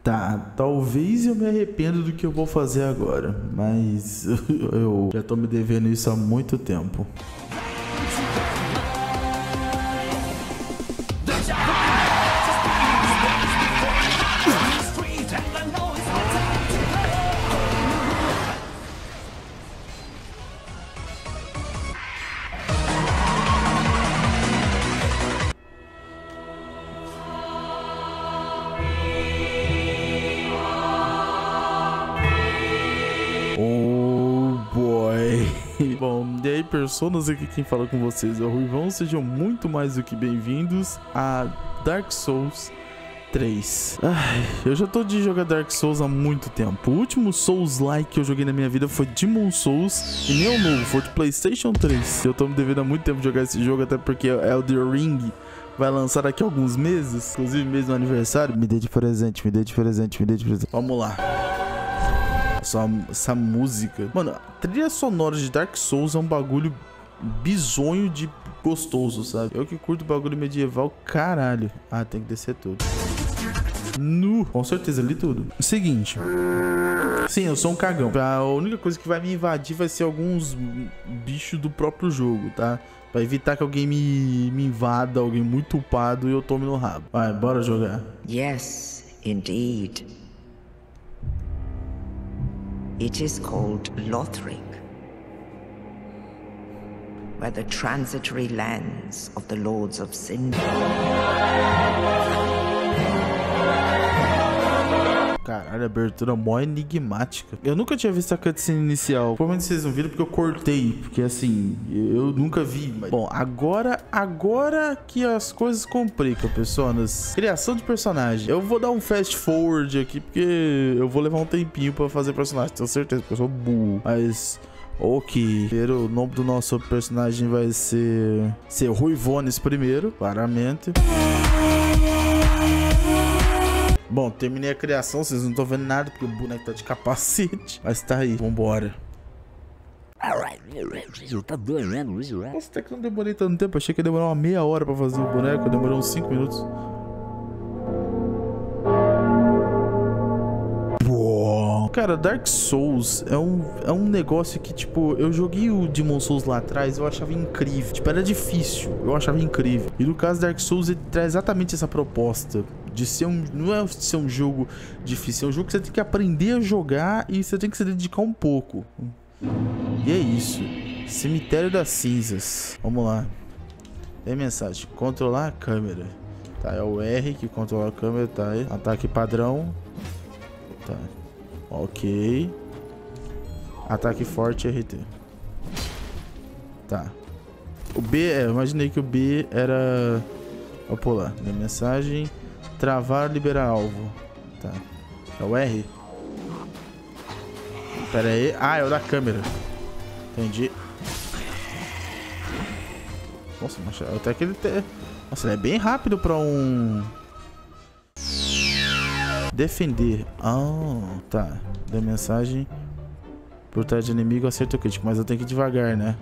Tá, talvez eu me arrependa do que eu vou fazer agora, mas eu já tô me devendo isso há muito tempo. Oh boy. Bom, e aí, personas, aqui quem fala com vocês é o Ruivão. Sejam muito mais do que bem-vindos a Dark Souls 3. Eu já tô de jogar Dark Souls há muito tempo. O último Souls-like que eu joguei na minha vida foi Demon Souls, e nem o novo, foi de PlayStation 3. Eu tô me devendo há muito tempo de jogar esse jogo, até porque Elden Ring vai lançar daqui a alguns meses, inclusive mês do aniversário. Me dê de presente, me dê de presente, me dê de presente. Vamos lá. Essa música, mano, a trilha sonora de Dark Souls é um bagulho bizonho de gostoso, sabe? Eu que curto bagulho medieval, caralho. Ah, tem que descer tudo. Nu, com certeza, li tudo. Seguinte. Sim, eu sou um cagão. A única coisa que vai me invadir vai ser alguns bichos do próprio jogo, tá? Pra evitar que alguém me invada, alguém muito upado e eu tome no rabo. Vai, bora jogar. Yes, indeed. It is called Lothric, where the transitory lands of the Lords of Cinder. Caralho, a abertura mó enigmática. Eu nunca tinha visto a cutscene inicial. Provavelmente vocês não viram porque eu cortei. Porque assim, eu nunca vi. Mas... Bom, agora que as coisas complicam, pessoas. Criação de personagem. Eu vou dar um fast forward aqui, porque eu vou levar um tempinho pra fazer personagem. Tenho certeza, porque eu sou burro. Mas... ok. O nome do nosso personagem vai ser Ruivones primeiro, claramente. Bom, terminei a criação, vocês não estão vendo nada porque o boneco tá de capacete. Mas tá aí, vambora. Nossa, até que não demorei tanto tempo. Achei que ia demorar uma meia hora pra fazer o boneco. Demorou uns 5 minutos. Cara, Dark Souls é um negócio que, tipo, eu joguei o Demon Souls lá atrás, eu achava incrível. Tipo, era difícil, eu achava incrível. E no caso Dark Souls, ele traz exatamente essa proposta de ser não é ser um jogo difícil, é um jogo que você tem que aprender a jogar e você tem que se dedicar um pouco. E é isso. Cemitério das Cinzas. Vamos lá. Tem mensagem. Controlar a câmera. Tá, é o R que controla a câmera, tá aí. Ataque padrão. Tá. Ok. Ataque forte RT. Tá. O B, eu imaginei que o B era... Vou pular. Minha mensagem. Travar, liberar alvo. Tá. É o R? Pera aí. Ah, é o da câmera. Entendi. Nossa, mas até que ele tem... Nossa, ele é bem rápido pra um... Defender. Ah, tá. Da mensagem. Por trás de inimigo, acerta o crítico. Mas eu tenho que ir devagar, né?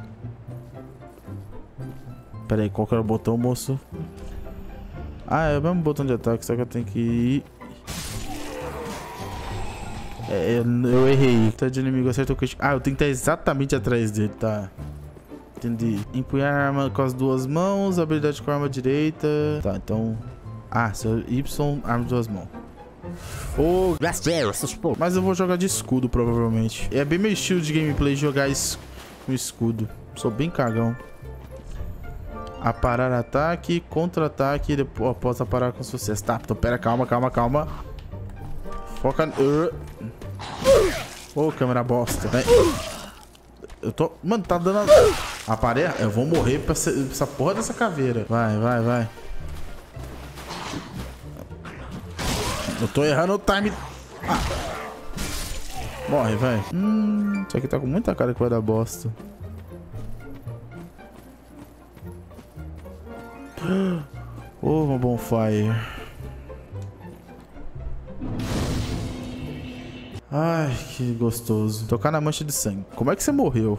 Pera aí, qual que era o botão, moço? Ah, é o mesmo botão de ataque, só que eu tenho que ir... eu errei. Por trás de inimigo, acerta o crítico. Ah, eu tenho que estar exatamente atrás dele, tá? Entendi. Empunhar a arma com as duas mãos, habilidade com a arma direita. Tá, então... Ah, seu Y, arma de duas mãos. Oh, mas eu vou jogar de escudo, provavelmente. É bem meu estilo de gameplay jogar com escudo. Sou bem cagão. Aparar ataque, contra-ataque, depois após aparar com sucesso. Tá, então pera, calma. Foca... Ô, câmera bosta. Eu tô... Mano, tá dando... Aparei? Eu vou morrer pra essa porra dessa caveira. Vai. Eu tô errando o time. Ah. Morre, vai. Isso aqui tá com muita cara que vai dar bosta. Oh, uma bonfire. Ai, que gostoso. Tocar na mancha de sangue. Como é que você morreu?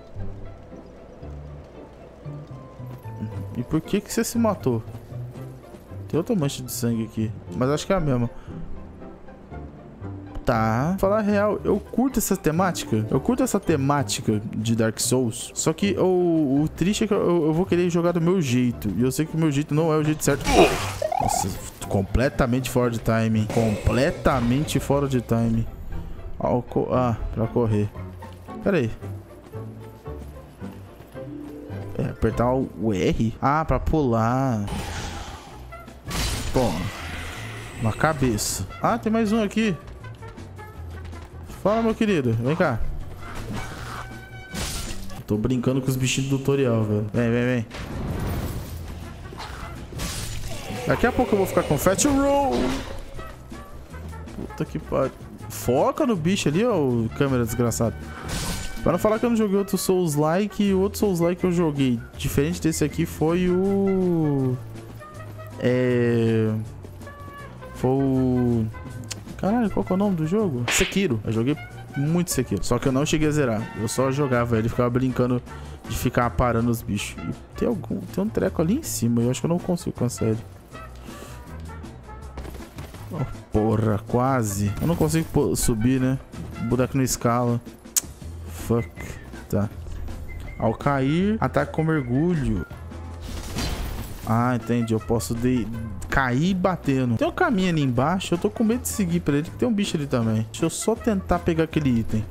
E por que você se matou? Tem outra mancha de sangue aqui, mas acho que é a mesma. tá. Falar a real, eu curto essa temática. Eu curto essa temática de Dark Souls. Só que o triste é que eu vou querer jogar do meu jeito. E eu sei que o meu jeito não é o jeito certo. Nossa, completamente fora de timing. Completamente fora de timing. Ah, pra correr. Pera aí. É, apertar o R? Ah, pra pular. Toma. Na cabeça. Ah, tem mais um aqui. Fala, meu querido. Vem cá. Tô brincando com os bichinhos do tutorial, velho. Vem, vem, vem. Daqui a pouco eu vou ficar com Fat Roll. Puta que pariu. Foca no bicho ali, ó, câmera desgraçado. Para não falar que eu não joguei outro Souls-like, o outro Souls-like que eu joguei, diferente desse aqui, foi o... Foi o... Caralho, qual que é o nome do jogo? Sekiro. Eu joguei muito Sekiro. Só que eu não cheguei a zerar. Eu só jogava ele, ficava brincando de ficar parando os bichos. E tem um treco ali em cima. Eu acho que eu não consigo alcançar ele. Oh, porra, quase. Eu não consigo subir, né? O boneco não escala. Fuck. Tá. Ao cair, ataque com mergulho. Ah, entendi. Eu posso cair batendo. Tem um caminho ali embaixo. Eu tô com medo de seguir pra ele, que tem um bicho ali também. Deixa eu só tentar pegar aquele item.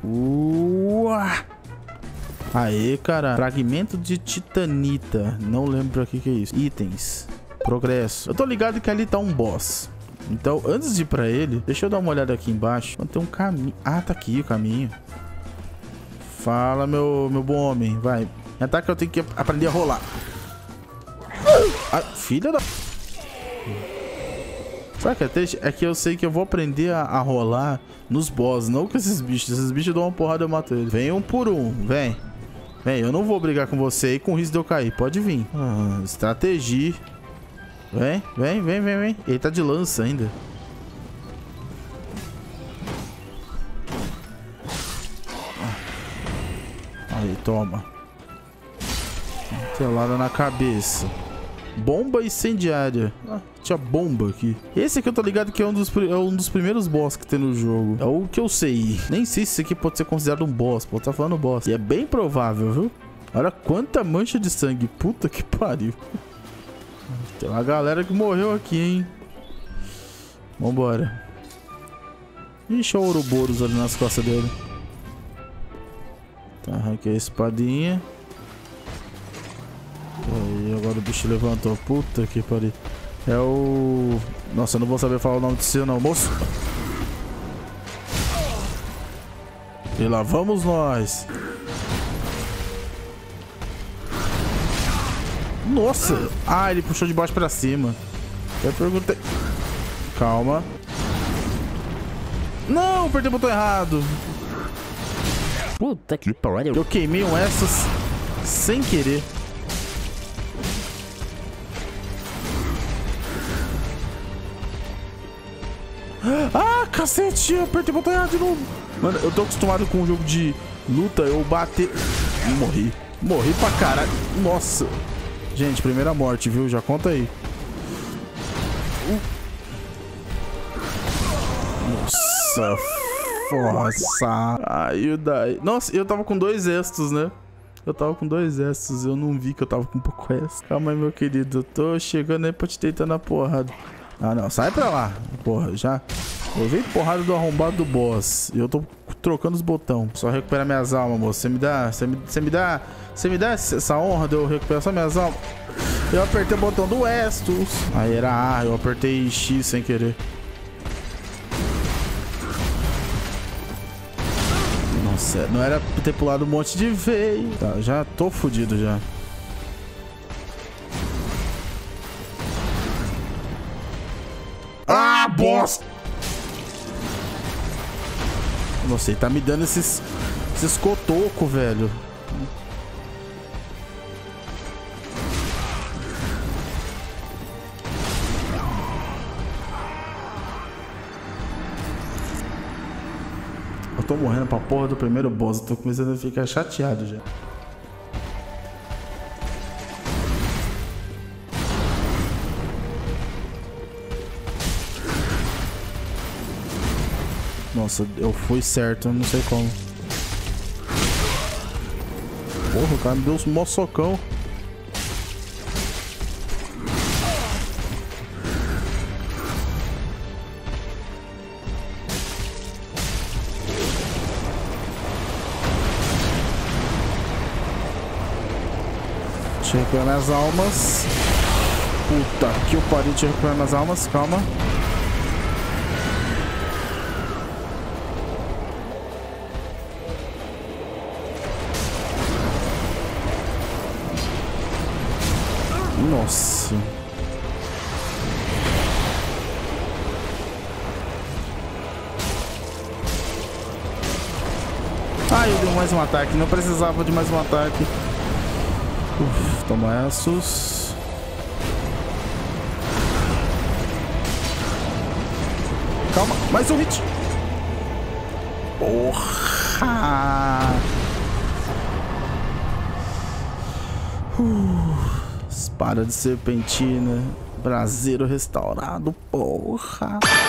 Aê, cara. Fragmento de titanita. Não lembro pra que é isso. Itens. Progresso. Eu tô ligado que ali tá um boss. Então, antes de ir pra ele, deixa eu dar uma olhada aqui embaixo. Tem um caminho. Ah, tá aqui o caminho. Fala, meu bom homem. Vai. Me ataca, eu tenho que aprender a rolar. Ah, filha da... Sabe o que é triste? É que eu sei que eu vou aprender a rolar nos boss, não com esses bichos. Esses bichos dão uma porrada e eu mato eles. Vem um por um, vem. Vem, eu não vou brigar com você aí com risco de eu cair. Pode vir. Estratégia. Vem, vem, vem, vem, vem. Ele tá de lança ainda. Aí, toma. Telada na cabeça. Bomba incendiária. Ah, tinha bomba aqui. Esse aqui eu tô ligado que é um dos primeiros boss que tem no jogo. É o que eu sei. Nem sei se isso aqui pode ser considerado um boss. Pode estar falando boss. E é bem provável, viu? Olha quanta mancha de sangue. Puta que pariu. Tem uma galera que morreu aqui, hein? Vambora. Ixi, o Ouroboros ali nas costas dele. Tá, arranquei a espadinha. Aí, agora o bicho levantou. Puta que pariu. É o... Nossa, eu não vou saber falar o nome de seu não, moço. E lá vamos nós. Nossa. Ah, ele puxou de baixo pra cima. Eu perguntei... Calma. Não, apertei o botão errado. Puta que pariu. Eu queimei um essas sem querer. Ah, cacete, eu apertei o botão errado de novo. Mano, eu tô acostumado com um jogo de luta, eu bater... Morri. Morri pra caralho. Nossa. Gente, primeira morte, viu? Já conta aí. Nossa. Força. Ai, daí. Nossa, eu tava com 2 estos, né? Eu tava com 2 estos. Eu não vi que eu tava com um pouco estos. Calma aí, meu querido. Eu tô chegando aí pra te deitar na porrada. Ah, não. Sai pra lá. Porra, já. Eu vi porrada do arrombado do boss. E eu tô trocando os botões. Só recuperar minhas almas, moço. Você me dá... Você me dá essa honra de eu recuperar só minhas almas? Eu apertei o botão do Estus. Aí era A. Eu apertei X sem querer. Nossa, não era pra ter pulado um monte de vez. Tá, já tô fudido já. Ah, bosta! Nossa, ele tá me dando esses cotocos, velho. Eu tô morrendo pra porra do primeiro boss. Eu tô começando a ficar chateado já. Nossa, eu fui certo, eu não sei como. Porra, o cara me deu um mó socão. Deixa eu recuperar minhas almas. Puta que eu parei de recuperar minhas almas. Calma. Nossa. Ah, eu dei mais um ataque. Não precisava de mais um ataque. Uf, toma essos. Calma, mais um hit. Porra. Espada de serpentina. Braseiro restaurado, porra.